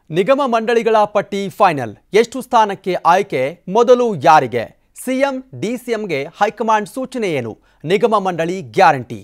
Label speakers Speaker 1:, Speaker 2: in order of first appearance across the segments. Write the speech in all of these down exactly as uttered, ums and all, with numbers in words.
Speaker 1: ನಿಗಮ ಮಂಡಳಿಗಳ ಪಟ್ಟಿ ಫೈನಲ್. ಎಷ್ಟು ಸ್ಥಾನಕ್ಕೆ ಆಯ್ಕೆ? ಮೊದಲು ಯಾರಿಗೆ? ಸಿಎಂ ಡಿಸಿಎಂಗೆ ಹೈಕಮಾಂಡ್ ಸೂಚನೆ ಏನು? ನಿಗಮ ಮಂಡಳಿ ಗ್ಯಾರಂಟಿ.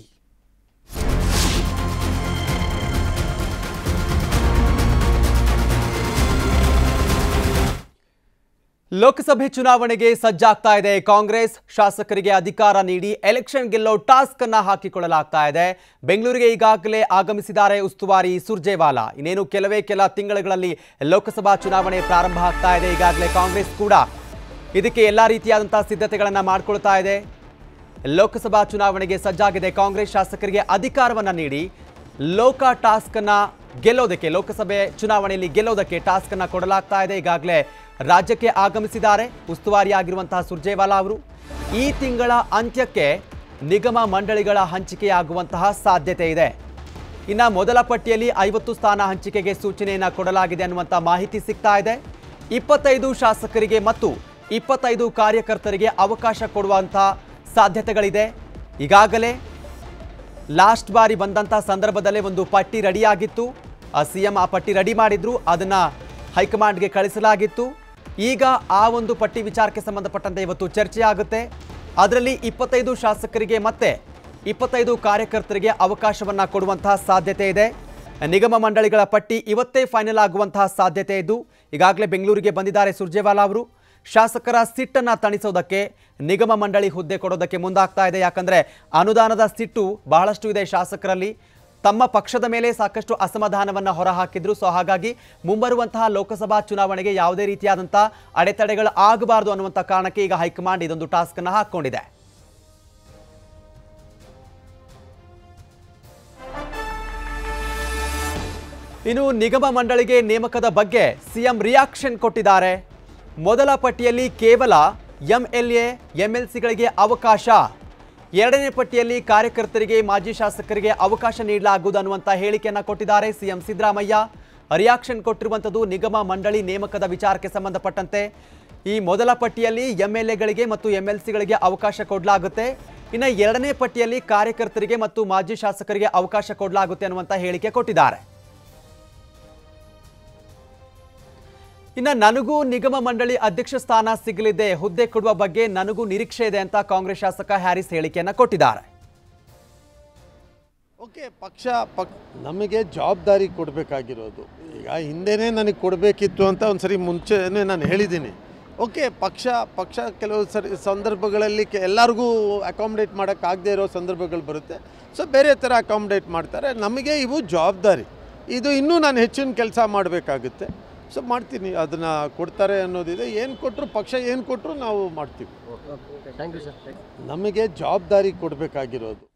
Speaker 1: ಲೋಕಸಭೆ ಚುನಾವಣೆಗೆ ಸಜ್ಜಾಗ್ತಾ ಇದೆ ಕಾಂಗ್ರೆಸ್. ಶಾಸಕರಿಗೆ ಅಧಿಕಾರ ನೀಡಿ ಎಲೆಕ್ಷನ್ ಗೆಲ್ಲೋ ಟಾಸ್ಕ್ ಅನ್ನು ಹಾಕಿಕೊಳ್ಳಲಾಗ್ತಾ ಇದೆ. ಬೆಂಗಳೂರಿಗೆ ಈಗಾಗಲೇ ಆಗಮಿಸಿದ್ದಾರೆ ಉಸ್ತುವಾರಿ ಸುರ್ಜೇವಾಲಾ. ಇನ್ನೇನು ಕೆಲವೇ ಕೆಲ ತಿಂಗಳುಗಳಲ್ಲಿ ಲೋಕಸಭಾ ಚುನಾವಣೆ ಪ್ರಾರಂಭ ಆಗ್ತಾ ಇದೆ. ಈಗಾಗಲೇ ಕಾಂಗ್ರೆಸ್ ಕೂಡ ಇದಕ್ಕೆ ಎಲ್ಲ ರೀತಿಯಾದಂತಹ ಸಿದ್ಧತೆಗಳನ್ನು ಮಾಡಿಕೊಳ್ತಾ ಇದೆ. ಲೋಕಸಭಾ ಚುನಾವಣೆಗೆ ಸಜ್ಜಾಗಿದೆ ಕಾಂಗ್ರೆಸ್. ಶಾಸಕರಿಗೆ ಅಧಿಕಾರವನ್ನು ನೀಡಿ ಲೋಕ ಟಾಸ್ಕ್ ಅನ್ನು ಗೆಲ್ಲೋದಕ್ಕೆ, ಲೋಕಸಭೆ ಚುನಾವಣೆಯಲ್ಲಿ ಗೆಲ್ಲೋದಕ್ಕೆ ಟಾಸ್ಕ್ ಅನ್ನು ಕೊಡಲಾಗ್ತಾ ಇದೆ. ಈಗಾಗಲೇ ರಾಜ್ಯಕ್ಕೆ ಆಗಮಿಸಿದ್ದಾರೆ ಉಸ್ತುವಾರಿಯಾಗಿರುವಂತಹ ಸುರ್ಜೇವಾಲಾ ಅವರು. ಈ ತಿಂಗಳ ಅಂತ್ಯಕ್ಕೆ ನಿಗಮ ಮಂಡಳಿಗಳ ಹಂಚಿಕೆಯಾಗುವಂತಹ ಸಾಧ್ಯತೆ ಇದೆ. ಇನ್ನು ಮೊದಲ ಪಟ್ಟಿಯಲ್ಲಿ ಐವತ್ತು ಸ್ಥಾನ ಹಂಚಿಕೆಗೆ ಸೂಚನೆಯನ್ನು ಕೊಡಲಾಗಿದೆ ಅನ್ನುವಂಥ ಮಾಹಿತಿ ಸಿಗ್ತಾ ಇದೆ. ಇಪ್ಪತ್ತೈದು ಶಾಸಕರಿಗೆ ಮತ್ತು ಇಪ್ಪತ್ತೈದು ಕಾರ್ಯಕರ್ತರಿಗೆ ಅವಕಾಶ ಕೊಡುವಂಥ ಸಾಧ್ಯತೆಗಳಿದೆ. ಈಗಾಗಲೇ ಲಾಸ್ಟ್ ಬಾರಿ ಬಂದಂಥ ಸಂದರ್ಭದಲ್ಲೇ ಒಂದು ಪಟ್ಟಿ ರೆಡಿಯಾಗಿತ್ತು. ಆ ಸಿ ಎಂ ಆ ಪಟ್ಟಿ ರೆಡಿ ಮಾಡಿದ್ರು, ಅದನ್ನು ಹೈಕಮಾಂಡ್ಗೆ ಕಳಿಸಲಾಗಿತ್ತು. ಈಗ ಆ ಒಂದು ಪಟ್ಟಿ ವಿಚಾರಕ್ಕೆ ಸಂಬಂಧಪಟ್ಟಂತೆ ಇವತ್ತು ಚರ್ಚೆ ಆಗುತ್ತೆ. ಅದರಲ್ಲಿ ಇಪ್ಪತ್ತೈದು ಶಾಸಕರಿಗೆ ಮತ್ತೆ ಇಪ್ಪತ್ತೈದು ಕಾರ್ಯಕರ್ತರಿಗೆ ಅವಕಾಶವನ್ನು ಕೊಡುವಂತಹ ಸಾಧ್ಯತೆ ಇದೆ. ನಿಗಮ ಮಂಡಳಿಗಳ ಪಟ್ಟಿ ಇವತ್ತೇ ಫೈನಲ್ ಆಗುವಂತಹ ಸಾಧ್ಯತೆ ಇದ್ದು ಈಗಾಗಲೇ ಬೆಂಗಳೂರಿಗೆ ಬಂದಿದ್ದಾರೆ ಸುರ್ಜೇವಾಲಾ ಅವರು. ಶಾಸಕರ ಸಿಟ್ಟನ್ನು ತಣಿಸೋದಕ್ಕೆ ನಿಗಮ ಮಂಡಳಿ ಹುದ್ದೆ ಕೊಡೋದಕ್ಕೆ ಮುಂದಾಗ್ತಾ ಇದೆ. ಯಾಕಂದರೆ ಅನುದಾನದ ಸಿಟ್ಟು ಬಹಳಷ್ಟು ಇದೆ ಶಾಸಕರಲ್ಲಿ. ತಮ್ಮ ಪಕ್ಷದ ಮೇಲೆ ಸಾಕಷ್ಟು ಅಸಮಾಧಾನವನ್ನು ಹೊರಹಾಕಿದ್ರು. ಸೊ ಹಾಗಾಗಿ ಮುಂಬರುವಂತಹ ಲೋಕಸಭಾ ಚುನಾವಣೆಗೆ ಯಾವುದೇ ರೀತಿಯಾದಂಥ ಅಡೆತಡೆಗಳು ಆಗಬಾರದು ಅನ್ನುವಂಥ ಕಾರಣಕ್ಕೆ ಈಗ ಹೈಕಮಾಂಡ್ ಇದೊಂದು ಟಾಸ್ಕ್ ಅನ್ನು ಹಾಕಿಕೊಂಡಿದೆ. ಇನ್ನು ನಿಗಮ ಮಂಡಳಿಗೆ ನೇಮಕದ ಬಗ್ಗೆ ಸಿಎಂ ರಿಯಾಕ್ಷನ್ ಕೊಟ್ಟಿದ್ದಾರೆ. ಮೊದಲ ಪಟ್ಟಿಯಲ್ಲಿ ಕೇವಲ ಎಂಎಲ್ಎ ಎಂಎಲ್ಸಿಗಳಿಗೆ ಅವಕಾಶ, ಎರಡನೇ ಪಟ್ಟಿಯಲ್ಲಿ ಕಾರ್ಯಕರ್ತರಿಗೆ ಮಾಜಿ ಶಾಸಕರಿಗೆ ಅವಕಾಶ ನೀಡಲಾಗುವುದು ಅನ್ನುವಂಥ ಹೇಳಿಕೆಯನ್ನು ಕೊಟ್ಟಿದ್ದಾರೆ ಸಿಎಂ ಸಿದ್ದರಾಮಯ್ಯ. ರಿಯಾಕ್ಷನ್ ಕೊಟ್ಟಿರುವಂಥದ್ದು ನಿಗಮ ಮಂಡಳಿ ನೇಮಕದ ವಿಚಾರಕ್ಕೆ ಸಂಬಂಧಪಟ್ಟಂತೆ. ಈ ಮೊದಲ ಪಟ್ಟಿಯಲ್ಲಿ ಎಂಎಲ್ಎಗಳಿಗೆ ಮತ್ತು ಎಂಎಲ್ಸಿಗಳಿಗೆ ಅವಕಾಶ ಕೊಡಲಾಗುತ್ತೆ. ಇನ್ನು ಎರಡನೇ ಪಟ್ಟಿಯಲ್ಲಿ ಕಾರ್ಯಕರ್ತರಿಗೆ ಮತ್ತು ಮಾಜಿ ಶಾಸಕರಿಗೆ ಅವಕಾಶ ಕೊಡಲಾಗುತ್ತೆ ಅನ್ನುವಂಥ ಹೇಳಿಕೆ ಕೊಟ್ಟಿದ್ದಾರೆ. ಇನ್ನು ನನಗೂ ನಿಗಮ ಮಂಡಳಿ ಅಧ್ಯಕ್ಷ ಸ್ಥಾನ ಸಿಗಲಿದೆ, ಹುದ್ದೆ ಕೊಡುವ ಬಗ್ಗೆ ನನಗೂ ನಿರೀಕ್ಷೆ ಇದೆ ಅಂತ ಕಾಂಗ್ರೆಸ್ ಶಾಸಕ ಹ್ಯಾರಿಸ್ ಹೇಳಿಕೆಯನ್ನು ಕೊಟ್ಟಿದ್ದಾರೆ.
Speaker 2: ಓಕೆ, ಪಕ್ಷ ಪಕ್ ನಮಗೆ ಜವಾಬ್ದಾರಿ ಕೊಡಬೇಕಾಗಿರೋದು. ಈಗ ಹಿಂದೆನೇ ನನಗೆ ಕೊಡಬೇಕಿತ್ತು ಅಂತ ಒಂದು ಸರಿ ಮುಂಚೆನೇ ನಾನು ಹೇಳಿದ್ದೀನಿ. ಓಕೆ, ಪಕ್ಷ ಪಕ್ಷ ಕೆಲವು ಸರಿ ಸಂದರ್ಭಗಳಲ್ಲಿ ಕೆ ಎಲ್ಲರಿಗೂ ಅಕಾಮಿಡೇಟ್ ಮಾಡೋಕ್ಕಾಗದೇ ಇರೋ ಸಂದರ್ಭಗಳು ಬರುತ್ತೆ. ಸೊ ಬೇರೆ ಥರ ಅಕಾಮಿಡೇಟ್ ಮಾಡ್ತಾರೆ. ನಮಗೆ ಇವು ಜವಾಬ್ದಾರಿ. ಇದು ಇನ್ನೂ ನಾನು ಹೆಚ್ಚಿನ ಕೆಲಸ ಮಾಡಬೇಕಾಗುತ್ತೆ. ಸೊ ಮಾಡ್ತೀನಿ, ಅದನ್ನು ಕೊಡ್ತಾರೆ ಅನ್ನೋದಿದೆ. ಏನು ಕೊಟ್ಟರು, ಪಕ್ಷ ಏನು ಕೊಟ್ಟರು ನಾವು ಮಾಡ್ತೀವಿ.
Speaker 3: Thank you sir.
Speaker 2: ನಮಗೆ ಜವಾಬ್ದಾರಿ ಕೊಡಬೇಕಾಗಿರೋದು.